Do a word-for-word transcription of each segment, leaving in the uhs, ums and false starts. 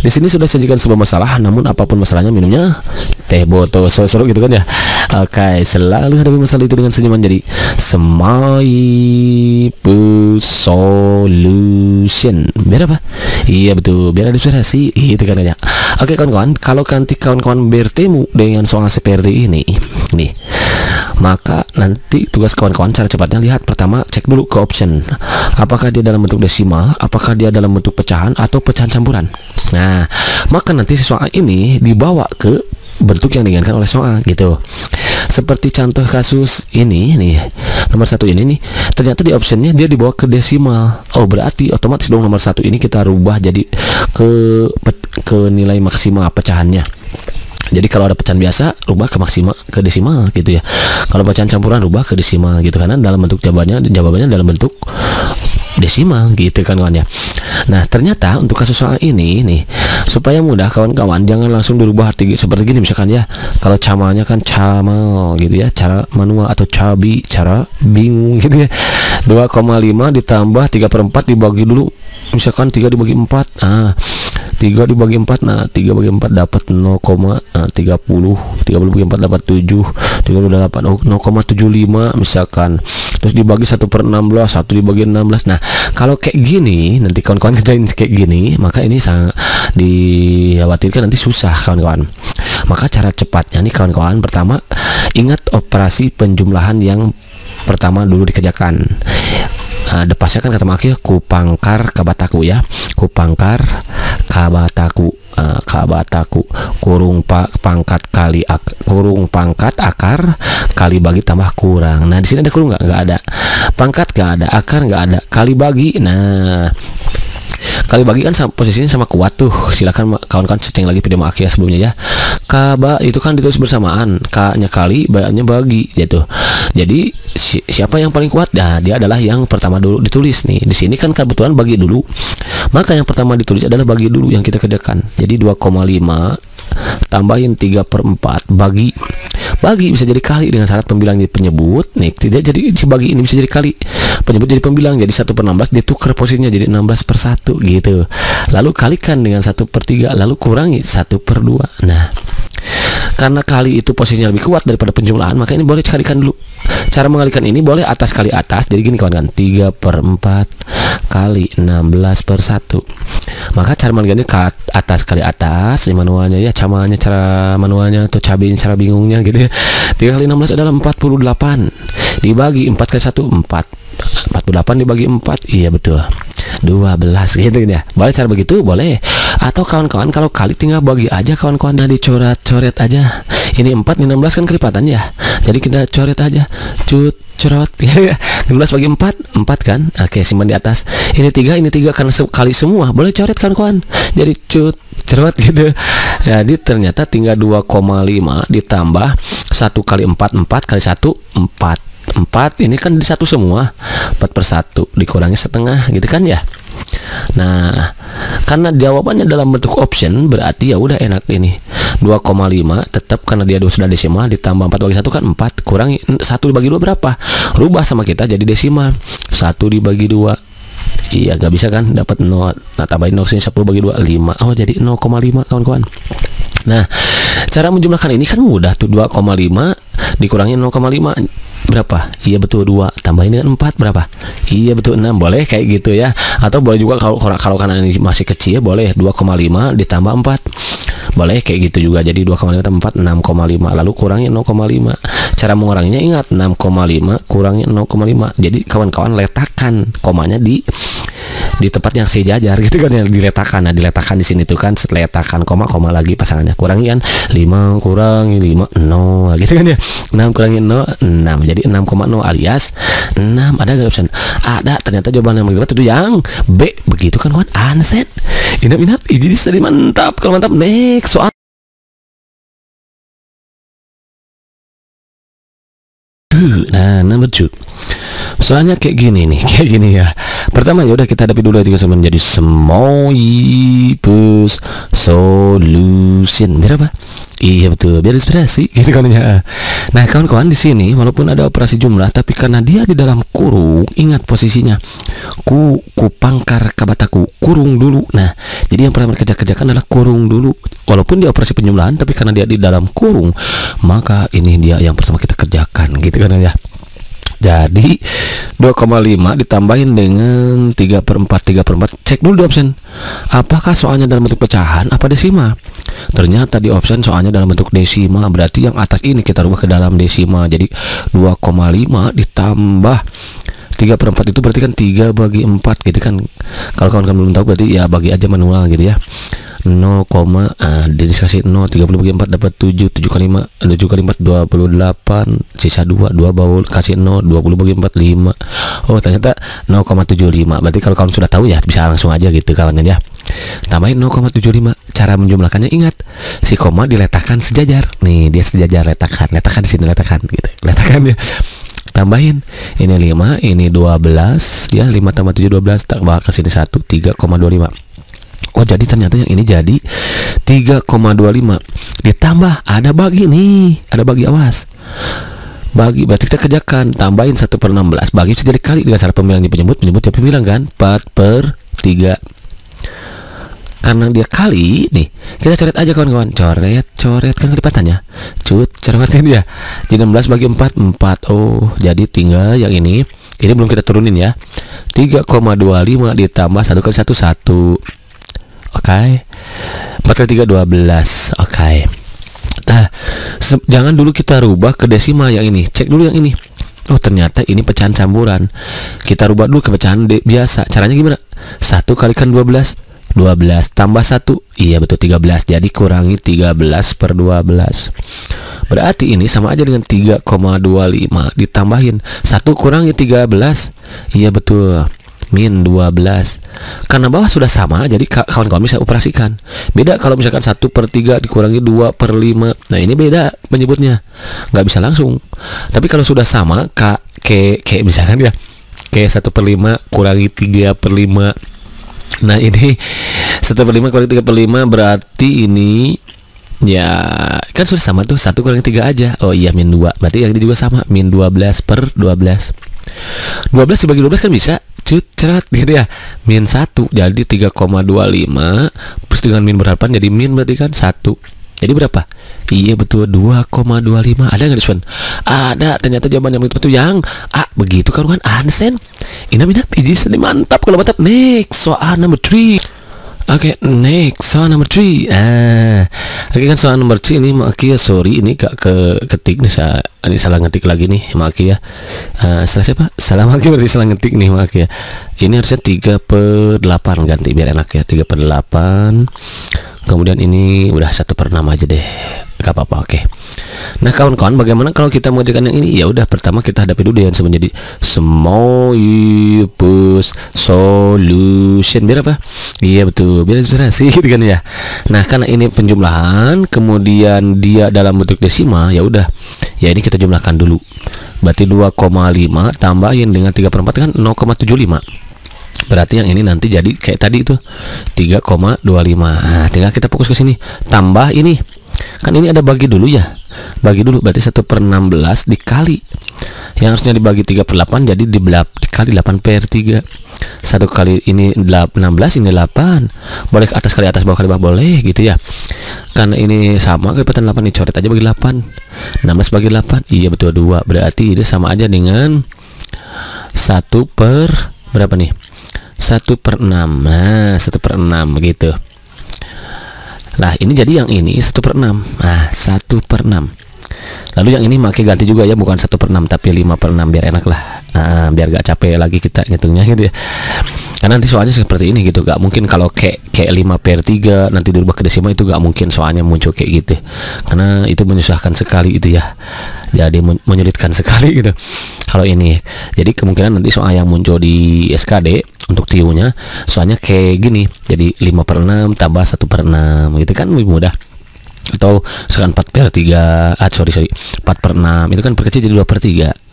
Di sini sudah sajikan sebuah masalah, namun apapun masalahnya minumnya teh botol seru-seru gitu kan ya. Oke, selalu hadapi masalah itu dengan senyuman. Jadi Smile Solution. Biar apa? Iya betul, biar ada inspirasi. Itu kan ya. Oke kawan-kawan, kalau nanti kawan-kawan bertemu dengan soal seperti ini nih, maka nanti tugas kawan-kawan cara cepatnya lihat pertama, cek dulu ke option, apakah dia dalam bentuk desimal, apakah dia dalam bentuk pecahan atau pecahan campuran. Nah, maka nanti si soal ini dibawa ke bentuk yang diinginkan oleh soal gitu. Seperti contoh kasus ini nih, nomor satu ini nih, ternyata di optionnya dia dibawa ke desimal. Oh berarti otomatis dong nomor satu ini kita rubah jadi ke ke nilai maksimal pecahannya. Jadi kalau ada pecahan biasa rubah ke maksimal ke desimal gitu ya. Kalau pecahan campuran rubah ke desimal gitu, karena dalam bentuk jawabannya jawabannya dalam bentuk desimal gitu kan kawan ya. Nah ternyata untuk kasus soal ini nih, supaya mudah kawan-kawan jangan langsung dirubah arti seperti gini misalkan ya. Kalau camalnya kan camal gitu ya, cara manual atau cabi, cara bingung gitu ya. Dua koma lima ditambah tiga per empat dibagi dulu, misalkan tiga dibagi empat, ah tiga dibagi empat, nah tiga bagi empat dapat nol, nah, tiga puluh, tiga puluh bagi empat dapat tujuh, tiga puluh delapan, oh, nol koma tujuh lima misalkan. Terus dibagi satu per enam belas, satu dibagi enam belas. Nah kalau kayak gini nanti kawan-kawan kerjain kayak gini, maka ini sangat dikhawatirkan nanti susah kawan-kawan. Maka cara cepatnya nih kawan-kawan, pertama ingat operasi penjumlahan yang pertama dulu dikerjakan. Uh, depasnya kan kata makia kupangkar kabataku ya, kupangkar kabataku, uh, kabataku kurung pak pangkat kali ak, kurung pangkat akar kali bagi tambah kurang. Nah di sini ada kurung nggak? Nggak ada. Pangkat nggak ada, akar nggak ada, kali bagi. Nah kali bagi kan sama, posisinya sama kuat tuh. Silakan kawan-kawan cek lagi video makia sebelumnya ya. Kaba itu kan ditulis bersamaan, K-nya kali, B-nya bagi gitu. Jadi si, siapa yang paling kuat? Nah, dia adalah yang pertama dulu ditulis nih. Di sini kan kebetulan bagi dulu. Maka yang pertama ditulis adalah bagi dulu yang kita kerjakan. Jadi dua koma lima tambahin tiga per empat bagi bagi bisa jadi kali dengan syarat pembilang jadi penyebut nih, tidak jadi si bagi ini bisa jadi kali, penyebut jadi pembilang, jadi satu per enam belas ditukar posisinya jadi enam belas per satu gitu, lalu kalikan dengan satu per tiga, lalu kurangi satu per dua. Nah karena kali itu posisinya lebih kuat daripada penjumlahan, maka ini boleh kalikan dulu. Cara mengalikan ini boleh atas kali atas. Jadi gini kawan-kawan, tiga per empat kali enam belas per satu. Maka cara mengalikannya ke atas kali atas, ini manualnya ya, camanya cara manualnya atau cabenya cara bingungnya gitu ya. tiga kali enam belas adalah empat puluh delapan. Dibagi empat kali satu, empat. empat puluh delapan dibagi empat, iya betul, dua belas gitu ya. Boleh cara begitu, boleh. Atau kawan-kawan kalau kali tinggal bagi aja kawan-kawan, dah dicoret-coret aja. Ini empat, ini enam belas kan kelipatan ya. Jadi kita coret aja. Cut cerot ya. enam belas bagi empat, empat kan. Oke, simpan di atas. Ini tiga, ini tiga karena kali semua. Boleh coret kawan-kawan. Jadi cut cerot gitu. Jadi ternyata tinggal dua koma lima ditambah satu kali empat, empat kali satu, empat. empat ini kan di satu semua, empat per satu dikurangi setengah gitu kan ya. Nah karena jawabannya dalam bentuk option, berarti ya udah enak ini dua koma lima tetap karena dia sudah desimal, ditambah empat bagi satu kan empat, kurangi satu dibagi dua berapa, rubah sama kita jadi desimal, satu dibagi dua, iya gak bisa kan, dapat nol. Nah tambahin nol sini, sepuluh bagi dua, lima. Oh jadi nol koma lima kawan-kawan. Nah cara menjumlahkan ini kan mudah tuh, dua koma lima dikurangi nol koma lima berapa? Iya betul dua, tambahin dengan empat berapa? Iya betul enam. Boleh kayak gitu ya. Atau boleh juga kalau kalau karena ini masih kecil, boleh dua koma lima ditambah empat. Boleh kayak gitu juga. Jadi dua koma lima tambah empat, enam koma lima, lalu kurangi nol koma lima. Cara menguranginya ingat, enam koma lima kurangi nol koma lima. Jadi kawan-kawan letakkan komanya di di tempat yang sejajar gitu kan, yang diletakkan. Nah diletakkan di sini tuh kan, letakkan koma koma lagi pasangannya, kurangi kan lima kurangi lima, nol gitu kan ya. Enam kurangi nol, enam, jadi enam koma nol alias enam. Ada gak option? Ada. Ternyata jawaban yang berikut itu yang B. Begitu kan kawan, anset inap-inap ini tadi mantap. Kalau mantap, next soal. Nah number two, Soalnya kayak gini nih, kayak gini ya. Pertama ya udah kita hadapi dulu tiga sama menjadi Semoyipus solution. Biar apa? Iya betul, biar inspirasi gitu kan ya. Nah kawan-kawan, di sini walaupun ada operasi jumlah, tapi karena dia di dalam kurung, ingat posisinya. Ku ku pangkar kabataku, kurung dulu. Nah, jadi yang pertama kita kerjakan adalah kurung dulu. Walaupun dia operasi penjumlahan, tapi karena dia di dalam kurung, maka ini dia yang pertama kita kerjakan gitu kan ya. Jadi dua koma lima ditambahin dengan tiga per empat. tiga per empat. Cek dulu di option, apakah soalnya dalam bentuk pecahan apa desima. Ternyata di option soalnya dalam bentuk desima, berarti yang atas ini kita rubah ke dalam desima. Jadi dua koma lima ditambah tiga per empat itu berarti kan tiga bagi empat gitu kan. Kalau kawan-kawan belum tahu berarti ya bagi aja manual gitu ya. nol, ah, dikasih nol, tiga puluh bagi empat dapat tujuh, tujuh kali lima, tujuh kali empat dua puluh delapan, sisa dua, dua baul kasih nol, dua puluh bagi empat lima. Oh, ternyata nol koma tujuh lima. Berarti kalau kawan sudah tahu ya bisa langsung aja gitu kawannya ya. Tambahin nol koma tujuh lima. Cara menjumlahkannya ingat, si koma diletakkan sejajar. Nih, dia sejajar, letakkan, letakkan di sini, letakkan gitu. Letakkan ya. Tambahin ini lima, ini dua belas ya, lima tambah tujuh dua belas, tambah ke sini satu, tiga koma dua lima. Oh, jadi ternyata yang ini jadi tiga koma dua lima ditambah ada bagi nih, ada bagi, awas. Bagi berarti kita kerjakan, tambahin satu per enam belas, bagi bisa jadi kali dengan cara pemilangnya penyebut, penyebut jadi pemilang kan, empat per tiga. Karena dia kali nih, kita coret aja kawan-kawan, coret, coret kan kelipatannya, cut, coretin ya. Jadi enam belas bagi empat, empat. Oh, jadi tinggal yang ini, ini belum kita turunin ya. tiga koma dua lima ditambah satu kali satu, satu. Oke, okay. empat kali tiga, dua belas. Oke, okay. Nah, jangan dulu kita rubah ke desima yang ini. Cek dulu yang ini. Oh, ternyata ini pecahan campuran. Kita rubah dulu ke pecahan biasa. Caranya gimana? satu kalikan dua belas, dua belas tambah satu, iya betul tiga belas. Jadi kurangi tiga belas per dua belas. Berarti ini sama aja dengan tiga koma dua lima ditambahin satu kurangi tiga belas. Iya betul, min dua belas. Karena bawah sudah sama, jadi kawan-kawan bisa operasikan. Beda kalau misalkan satu per tiga dikurangi dua per lima. Nah, ini beda penyebutnya, nggak bisa langsung. Tapi kalau sudah sama, K, K, K misalkan ya, K satu per lima kurangi tiga per lima. Nah, ini satu per lima kurangi tiga per lima berarti ini ya kan sudah sama tuh, satu kurangi tiga aja. Oh iya, min dua. Berarti yang ini juga sama, min dua belas per dua belas. dua belas dibagi dua belas kan bisa cut, cerat gitu ya. Min satu jadi tiga koma dua lima plus dengan min berapa jadi min berarti kan satu. Jadi berapa? Iya betul, dua koma dua lima. Ada nggak Rizwan? Ada. Ternyata jawaban yang betul yang A. Begitu kan, Ansen. Ina minat ini seni mantap. Kalau mantap, next soal number three. Oke, okay, next soal number three. Ah, oke okay, kan soal number three ini maki ya, sorry ini gak ke ketik nih, saya ini salah ngetik lagi nih maki ya. Uh, salah siapa? Salah maki berarti salah ngetik nih maki ya. Ini harusnya tiga per delapan, ganti biar enak ya, tiga per delapan. Kemudian ini udah satu per enam aja deh, gak apa-apa. Oke, okay. Nah kawan-kawan, bagaimana kalau kita mengerjakan yang ini? Ya udah, pertama kita hadapi dulu dengan menjadi Semoyipus solution. Biar apa? Iya betul, biar inspirasi gitu kan ya. Nah, karena ini penjumlahan, kemudian dia dalam bentuk desima, ya udah, ya ini kita jumlahkan dulu. Berarti dua koma lima tambahin dengan tiga per empat kan nol koma tujuh lima. Berarti yang ini nanti jadi kayak tadi itu tiga koma dua lima. Nah, tinggal kita fokus ke sini. Tambah ini. Kan ini ada bagi dulu ya. Bagi dulu berarti satu per enam belas dikali. Yang harusnya dibagi tiga per delapan jadi di dikali delapan per tiga. Satu kali ini enam belas, ini delapan. Boleh ke atas kali atas, bawah kali bawah, boleh gitu ya. Karena ini sama kelipatan delapan, dicoret aja bagi delapan. enam belas bagi delapan. Iya betul, dua. Berarti ini sama aja dengan satu per berapa nih? satu per enam. Nah, satu per enam begitu. Nah, ini jadi yang ini satu per enam. Nah, satu per enam. Lalu yang ini makai ganti juga ya, bukan satu per enam tapi lima per enam biar enak lah. Nah, biar gak capek lagi kita ngitungnya gitu ya. Karena nanti soalnya seperti ini gitu, gak mungkin kalau kayak kayak lima per tiga nanti dirubah ke desima, itu gak mungkin soalnya muncul kayak gitu. Karena itu menyusahkan sekali itu ya. Jadi men menyulitkan sekali gitu. Kalau ini, jadi kemungkinan nanti soal yang muncul di S K D untuk T U-nya soalnya kayak gini. Jadi lima per enam tambah satu per enam gitu kan lebih mudah. Atau sekarang empat per tiga, ah sorry sorry empat per enam itu kan perkecil jadi dua per tiga.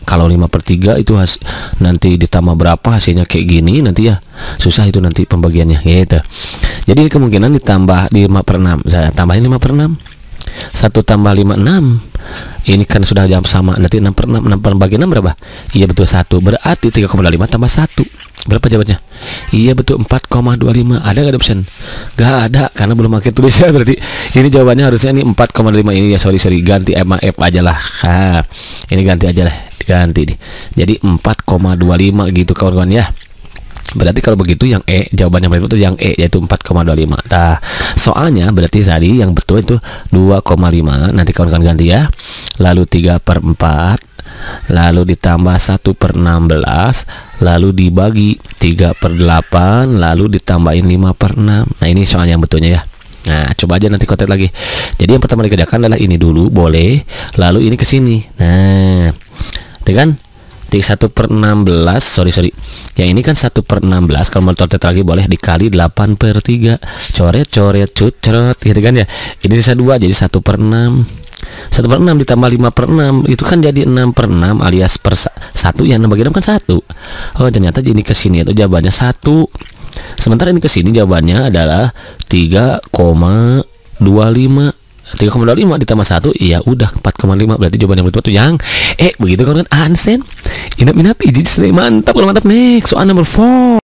Kalau lima per tiga itu has, nanti ditambah berapa hasilnya kayak gini, nanti ya susah itu nanti pembagiannya gitu. Jadi ini kemungkinan ditambah lima per enam, saya tambahin lima per enam, satu tambah lima, enam. Ini kan sudah jam sama, nanti enam per enam, enam per bagi enam berapa? Iya betul satu, berarti tiga koma dua lima tambah satu. Berapa jawabannya? Iya betul empat koma dua lima. Ada nggak option? Nggak ada karena belum pakai tulisnya. Berarti ini jawabannya harusnya ini empat koma lima ini ya. Sorry sorry ganti M A F aja lah. Ha, ini ganti aja lah, ganti nih. Jadi empat koma dua lima gitu kawan-kawan ya. Berarti kalau begitu yang E, jawaban yang betul yang E yaitu empat koma dua lima. Nah, soalnya berarti tadi yang betul itu dua koma lima. Nanti kawan-kawan ganti ya. Lalu tiga per empat, lalu ditambah satu per enam belas, lalu dibagi tiga per delapan, lalu ditambahin lima per enam. Nah, ini soalnya yang betulnya ya. Nah, coba aja nanti kontak lagi. Jadi yang pertama dikerjakan adalah ini dulu, boleh. Lalu ini ke sini. Nah, itu kan satu per enam belas, sorry sorry yang ini kan satu per enam belas. Kalau mau coret lagi boleh dikali delapan per tiga, coret coret cut cerot gitu kan ya. Ini sisa dua jadi satu per enam, satu per enam ditambah lima per enam itu kan jadi enam per enam alias per satu, yang enam bagi enam kan satu. Oh ternyata ini ke sini itu jawabannya satu, sementara ini ke sini jawabannya adalah tiga koma dua lima. tiga koma dua lima ditambah satu, iya udah empat koma lima. Berarti jawaban yang betul itu yang eh begitu kan, understand? Inap inap ini mantap, kalau mantap. Next soal number four.